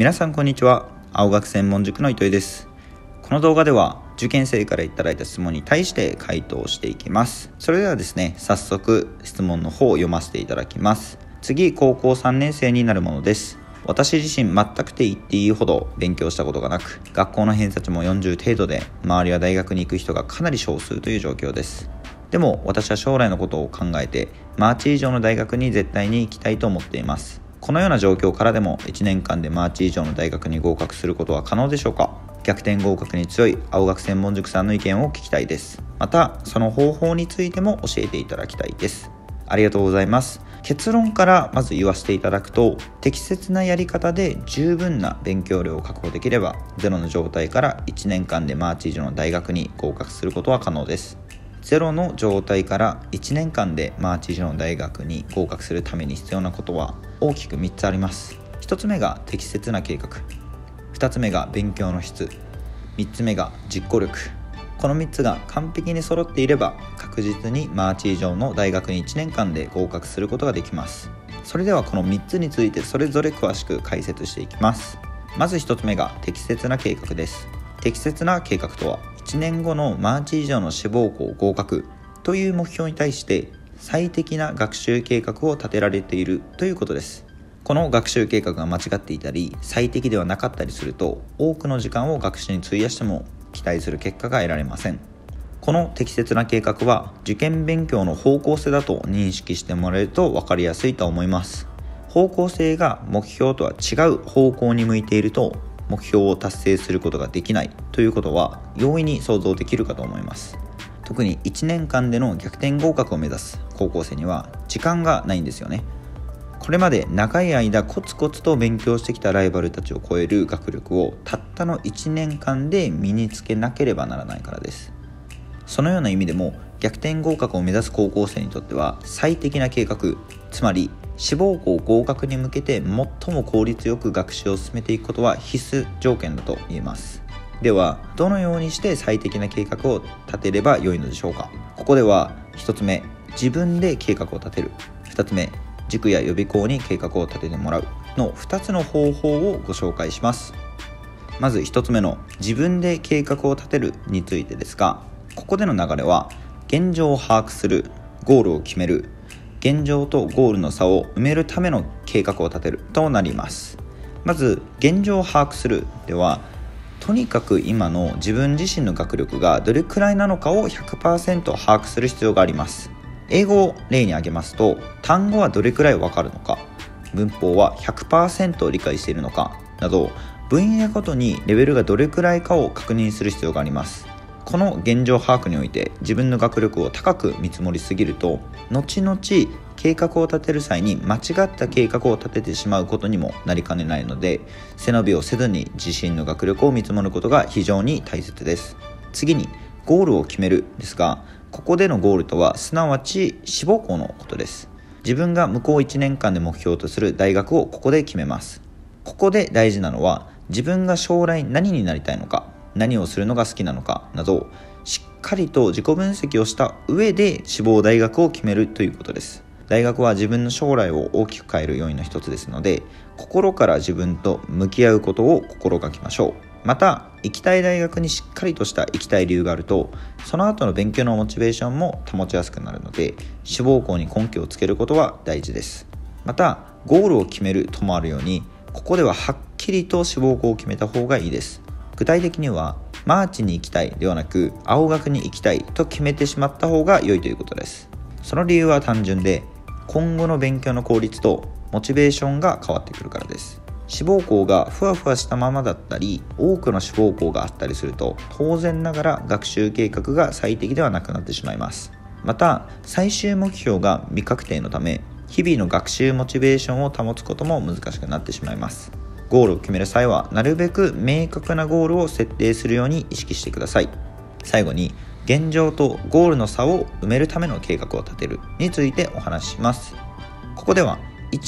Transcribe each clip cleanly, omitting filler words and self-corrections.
皆さんこんにちは。青学専門塾の糸井です。この動画では受験生からいただいた質問に対して回答していきます。それではですね、早速質問の方を読ませていただきます。次、高校3年生になるものです。私自身全くと言っていいほど勉強したことがなく、学校の偏差値も40程度で、周りは大学に行く人がかなり少数という状況です。でも私は将来のことを考えて、マーチ以上の大学に絶対に行きたいと思っています。このような状況からでも1年間でマーチ以上の大学に合格することは可能でしょうか？逆転合格に強い青学専門塾さんの意見を聞きたいです。またその方法についても教えていただきたいです。ありがとうございます。結論からまず言わせていただくと、適切なやり方で十分な勉強量を確保できれば、ゼロの状態から1年間でマーチ以上の大学に合格することは可能です。ゼロの状態から1年間でマーチ以上の大学に合格するために必要なことは大きく3つあります。1つ目が適切な計画、2つ目が勉強の質、3つ目が実行力。この3つが完璧に揃っていれば、確実にマーチ以上の大学に1年間で合格することができます。それではこの3つについてそれぞれ詳しく解説していきます。まず1つ目が適切な計画です。適切な計画とは、1年後のマーチ以上の志望校合格という目標に対して最適な学習計画を立てられているということです。この学習計画が間違っていたり最適ではなかったりすると、多くの時間を学習に費やしても期待する結果が得られません。この適切な計画は受験勉強の方向性だと認識してもらえると分かりやすいと思います。方向性が目標とは違う方向に向いていると、目標を達成することができないということは容易に想像できるかと思います。特に1年間での逆転合格を目指す高校生には時間がないんですよね。これまで長い間コツコツと勉強してきたライバルたちを超える学力をたったの1年間で身につけなければならないからです。そのような意味でも逆転合格を目指す高校生にとっては最適な計画、つまり志望校合格に向けて最も効率よく学習を進めていくことは必須条件だと言えます。ではどのようにして最適な計画を立てればよいのでしょうか？ここでは1つ目、自分で計画を立てる、2つ目、塾や予備校に計画を立ててもらうの2つの方法をご紹介します。まず1つ目の自分で計画を立てるについてですが、ここでの流れは現状を把握する、ゴールを決める、現状とゴールの差を埋めるための計画を立てるとなります。まず現状を把握するでは、とにかく今の自分自身の学力がどれくらいなのかを 100% 把握する必要があります。英語を例に挙げますと、単語はどれくらいわかるのか、文法は 100% 理解しているのかなど、分野ごとにレベルがどれくらいかを確認する必要があります。この現状把握において自分の学力を高く見積もりすぎると、後々計画を立てる際に間違った計画を立ててしまうことにもなりかねないので、背伸びをせずに自身の学力を見積もることが非常に大切です。次にゴールを決めるですが、ここでのゴールとはすなわち志望校のことです。自分が向こう1年間で目標とする大学をここで決めます。ここで大事なのは、自分が将来何になりたいのか、何をするのが好きなのかなど、しっかりと自己分析をした上で志望大学を決めるということです。大学は自分の将来を大きく変える要因の一つですので、心から自分と向き合うことを心がけましょう。また行きたい大学にしっかりとした行きたい理由があると、その後の勉強のモチベーションも保ちやすくなるので、志望校に根拠をつけることは大事です。またゴールを決めるともあるように、ここでははっきりと志望校を決めた方がいいです。具体的にはマーチに行きたいではなく、青学に行きたいと決めてしまった方が良いということです。その理由は単純で、今後の勉強の効率とモチベーションが変わってくるからです。志望校がふわふわしたままだったり、多くの志望校があったりすると、当然ながら学習計画が最適ではなくなってしまいます。また最終目標が未確定のため、日々の学習モチベーションを保つことも難しくなってしまいます。ゴールを決める際はなるべく明確なゴールを設定するように意識してください。最後に現状とゴールの差を埋めるための計画を立てるについてお話しします。ここでは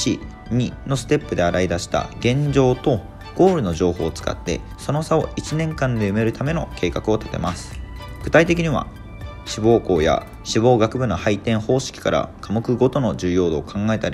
1、2のステップで洗い出した現状とゴールの情報を使って、その差を1年間で埋めるための計画を立てます。具体的には志望校や志望学部の配点方式から科目ごとの重要度を考えたり、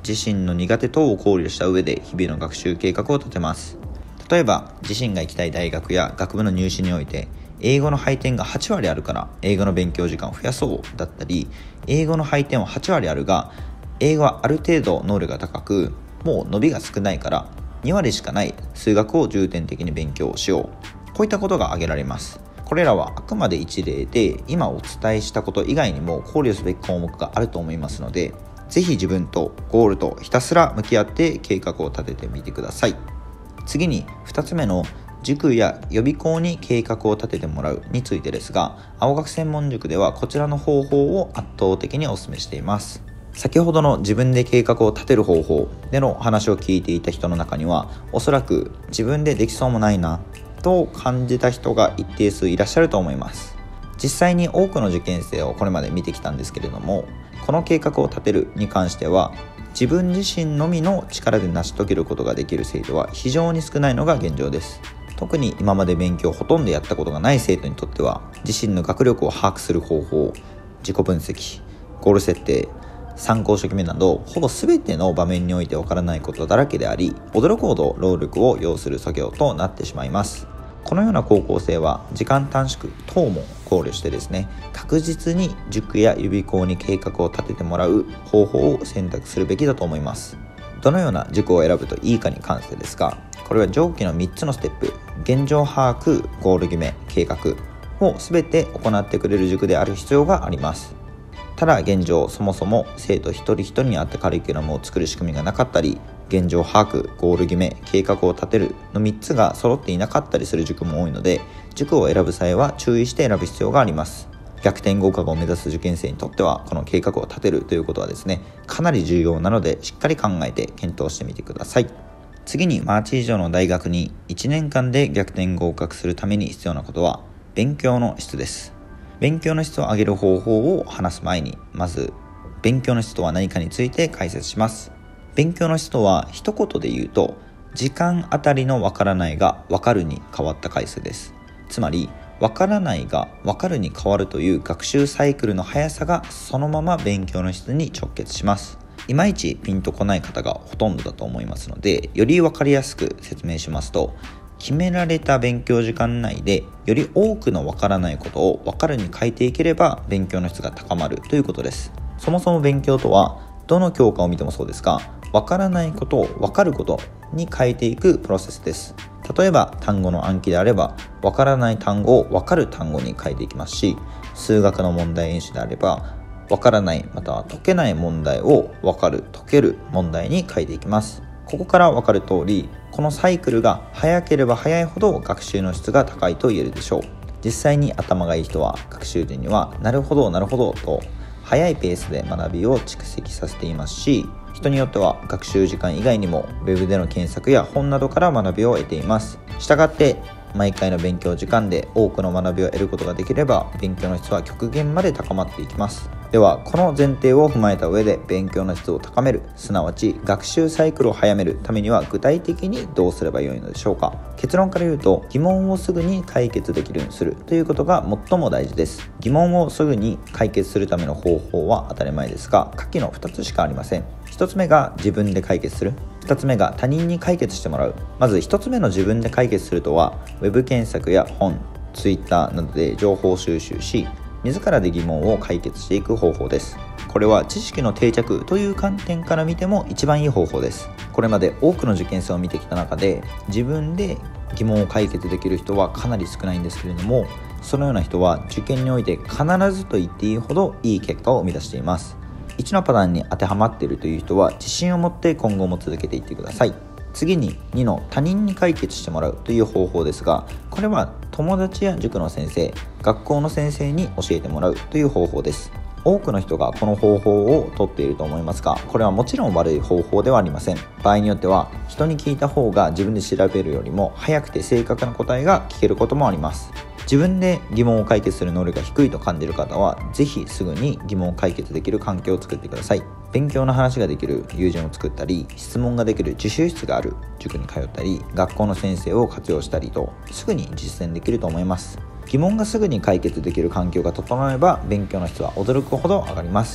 自身の苦手等を考慮した上で日々の学習計画を立てます。例えば自身が行きたい大学や学部の入試において英語の配点が8割あるから英語の勉強時間を増やそうだったり、英語の配点は8割あるが英語はある程度能力が高くもう伸びが少ないから2割しかない数学を重点的に勉強しよう、こういったことが挙げられます。これらはあくまで一例で今お伝えしたこと以外にも考慮すべき項目があると思いますので、ぜひ自分とゴールとひたすら向き合って計画を立ててみてください。次に2つ目の塾や予備校に計画を立ててもらうについてですが、青学専門塾ではこちらの方法を圧倒的にお勧めしています。先ほどの自分で計画を立てる方法での話を聞いていた人の中には、おそらく自分でできそうもないなと感じた人が一定数いらっしゃると思います。実際に多くの受験生をこれまで見てきたんですけれども、この計画を立てるに関しては自分自身のみの力で成し遂げることができる生徒は非常に少ないのが現状です。特に今まで勉強をほとんどやったことがない生徒にとっては、自身の学力を把握する方法、自己分析、ゴール設定、参考書決めなどほぼ全ての場面においてわからないことだらけであり、驚くほど労力を要する作業となってしまいます。このような高校生は時間短縮等も考慮してですね、確実に塾や予備校に計画を立ててもらう方法を選択するべきだと思います。どのような塾を選ぶといいかに関してですが、これは上記の3つのステップ、現状把握、ゴール決め、計画を全て行ってくれる塾である必要があります。ただ現状、そもそも生徒一人一人に合ったカリキュラムを作る仕組みがなかったり、現状把握、ゴール決め、計画を立てるの3つが揃っていなかったりする塾も多いので、塾を選ぶ際は注意して選ぶ必要があります。逆転合格を目指す受験生にとってはこの計画を立てるということはですね、かなり重要なのでしっかり考えて検討してみてください。次にマーチ以上の大学に1年間で逆転合格するために必要なことは勉強の質です。勉強の質を上げる方法を話す前に、まず勉強の質とは何かについて解説します。勉強の質とは一言で言うと、時間あたりのわからないがわかるに変わった回数です。つまりわからないがわかるに変わるという学習サイクルの速さがそのまま勉強の質に直結します。いまいちピンとこない方がほとんどだと思いますので、よりわかりやすく説明しますと、決められた勉強時間内でより多くのわからないことをわかるに変えていければ勉強の質が高まるということです。そもそも勉強とはどの教科を見てもそうですが、わからないことをわかることに変えていくプロセスです。例えば単語の暗記であれば、わからない単語をわかる単語に変えていきますし、数学の問題演習であれば、わからないまたは解けない問題をわかる解ける問題に変えていきます。ここからわかる通り、このサイクルが早ければ早いほど学習の質が高いと言えるでしょう。実際に頭がいい人は学習時にはなるほどなるほどと早いペースで学びを蓄積させていますし、人によっては学習時間以外にもウェブでの検索や本などから学びを得ています。したがって毎回の勉強時間で多くの学びを得ることができれば、勉強の質は極限まで高まっていきます。ではこの前提を踏まえた上で勉強の質を高める、すなわち学習サイクルを早めるためには具体的にどうすればよいのでしょうか。結論から言うと、疑問をすぐに解決できるようにするということが最も大事です。疑問をすぐに解決するための方法は当たり前ですが、下記の2つしかありません。1つ目が自分で解決する、2つ目が他人に解決してもらう。まず1つ目の自分で解決するとは、ウェブ検索や本、Twitter などで情報収集し、自らで疑問を解決していく方法です。これは知識の定着という観点から見ても一番いい方法です。これまで多くの受験生を見てきた中で、自分で疑問を解決できる人はかなり少ないんですけれども、そのような人は受験において必ずと言っていいほどいい結果を生み出しています。1のパターンに当てはまっているという人は自信を持って今後も続けていってください。次に2の他人に解決してもらうという方法ですが、これは友達や塾の先生、学校の先生に教えてもらうという方法です。多くの人がこの方法をとっていると思いますが、これはもちろん悪い方法ではありません。場合によっては人に聞いた方が自分で調べるよりも早くて正確な答えが聞けることもあります。自分で疑問を解決する能力が低いと感じる方は、ぜひすぐに疑問を解決できる環境を作ってください。勉強の話ができる友人を作ったり、質問ができる自習室がある塾に通ったり、学校の先生を活用したりと、すぐに実践できると思います。疑問がすぐに解決できる環境が整えば、勉強の質は驚くほど上がります。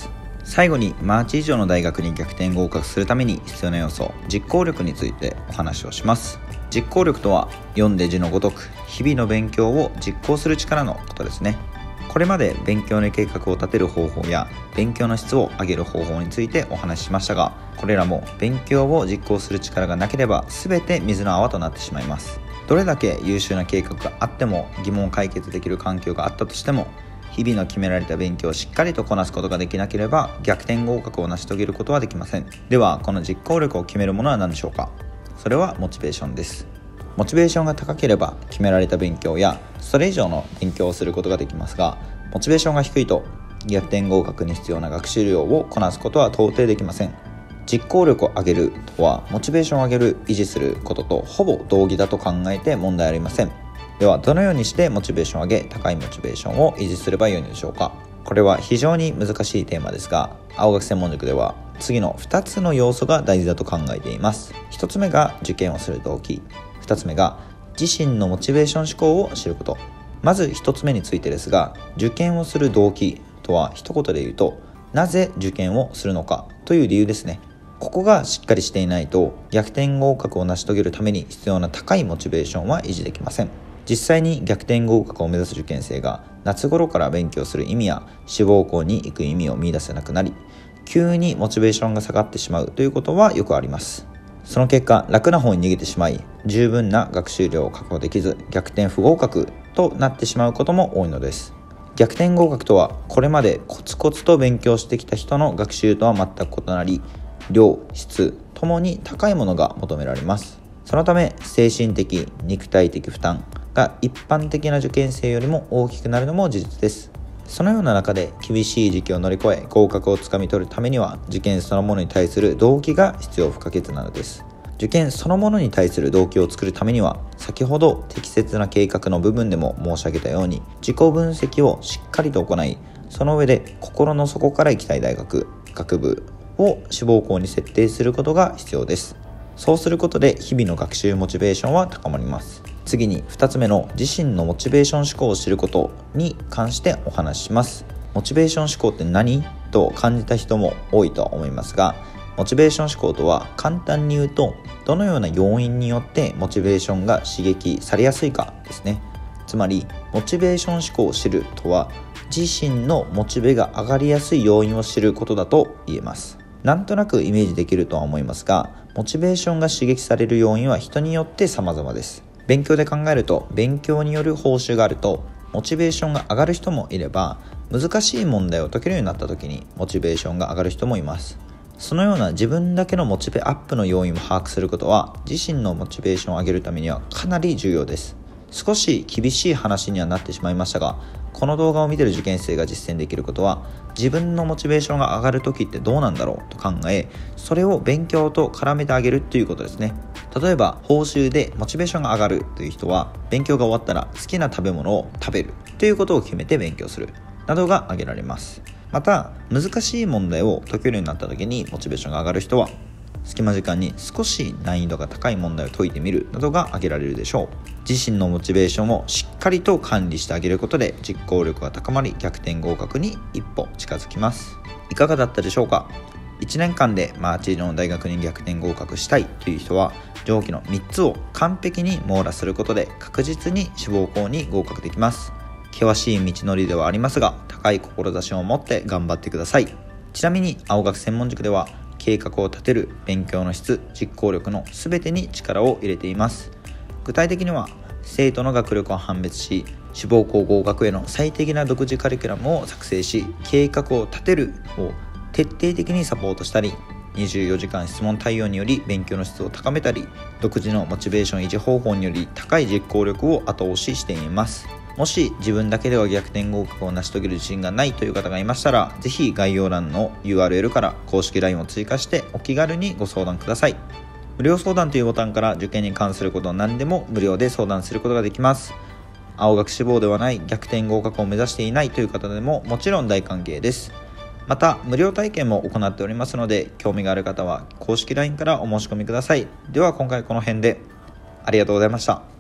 最後にマーチ以上の大学に逆転合格するために必要な要素、実行力についてお話をします。実行力とは読んで字のごとく日々の勉強を実行する力のことですね。これまで勉強の計画を立てる方法や勉強の質を上げる方法についてお話ししましたが、これらも勉強を実行する力がなければ全て水の泡となってしまいます。どれだけ優秀な計画があっても、疑問を解決できる環境があったとしても、日々の決められた勉強をしっかりとこなすことができなければ逆転合格を成し遂げることはできません。ではこの実行力を決めるものは何でしょうか。それはモチベーションです。モチベーションが高ければ決められた勉強やそれ以上の勉強をすることができますが、モチベーションが低いと逆転合格に必要な学習量をこなすことは到底できません。実行力を上げるとはモチベーションを上げる、維持することとほぼ同義だと考えて問題ありません。ではどのようにしてモチベーションを上げ、高いモチベーションを維持すればよいのでしょうか。これは非常に難しいテーマですが、青学専門塾では次の2つの要素が大事だと考えています。1つ目が受験をする動機、2つ目が自身のモチベーション思考を知ること。まず1つ目についてですが、受験をする動機とは一言で言うと、なぜ受験をするのかという理由ですね。ここがしっかりしていないと逆転合格を成し遂げるために必要な高いモチベーションは維持できません。実際に逆転合格を目指す受験生が夏頃から勉強する意味や志望校に行く意味を見出せなくなり、急にモチベーションが下がってしまうということはよくあります。その結果、楽な方に逃げてしまい、十分な学習量を確保できず逆転不合格となってしまうことも多いのです。逆転合格とはこれまでコツコツと勉強してきた人の学習とは全く異なり、量、質ともに高いものが求められます。そのため精神的、肉体的負担が一般的な受験生よりも大きくなるのも事実です。そのような中で厳しい時期を乗り越え合格をつかみ取るためには、受験そのものに対する動機が必要不可欠なのです。受験そのものに対する動機を作るためには、先ほど適切な計画の部分でも申し上げたように自己分析をしっかりと行い、その上で心の底から行きたい大学、学部を志望校に設定することが必要です。そうすることで日々の学習モチベーションは高まります。次に2つ目の自身のモチベーション思考を知ることに関してお話しします。モチベーション思考って何と感じた人も多いとは思いますが、モチベーション思考とは簡単に言うと、どのような要因によってモチベーションが刺激されやすいかですね。つまりモチベーション思考を知るとは、自身のモチベが上がりやすい要因を知ることだと言えます。なんとなくイメージできるとは思いますが、モチベーションが刺激される要因は人によって様々です。勉強で考えると、勉強による報酬があるとモチベーションが上がる人もいれば、難しい問題を解けるようになった時にモチベーションが上がる人もいます。そのような自分だけのモチベアップの要因を把握することは、自身のモチベーションを上げるためにはかなり重要です。少し厳しい話にはなってしまいましたが、この動画を見ている受験生が実践できることは、自分のモチベーションが上がる時ってどうなんだろうと考え、それを勉強と絡めてあげるということですね。例えば報酬でモチベーションが上がるという人は、勉強が終わったら好きな食べ物を食べるということを決めて勉強するなどが挙げられます。また難しい問題を解けるようになった時にモチベーションが上がる人は、隙間時間に少し難易度が高い問題を解いてみるなどが挙げられるでしょう。自身のモチベーションをしっかりと管理してあげることで実行力が高まり、逆転合格に一歩近づきます。いかがだったでしょうか。1年間でマーチ以上の大学に逆転合格したいという人は、上記の3つを完璧に網羅することで確実に志望校に合格できます。険しい道のりではありますが、高い志を持って頑張ってください。ちなみに青学専門塾では、計画を立てる、勉強の質、実行力の全てに力を入れています。具体的には生徒の学力を判別し、志望校合格への最適な独自カリキュラムを作成し、計画を立てるを徹底的にサポートしたり、24時間質問対応により勉強の質を高めたり、独自のモチベーション維持方法により高い実行力を後押ししています。もし自分だけでは逆転合格を成し遂げる自信がないという方がいましたら、ぜひ概要欄の URL から公式 LINE を追加してお気軽にご相談ください。無料相談というボタンから受験に関することを何でも無料で相談することができます。青学志望ではない、逆転合格を目指していないという方でももちろん大歓迎です。また無料体験も行っておりますので、興味がある方は公式 LINE からお申し込みください。では今回この辺で、ありがとうございました。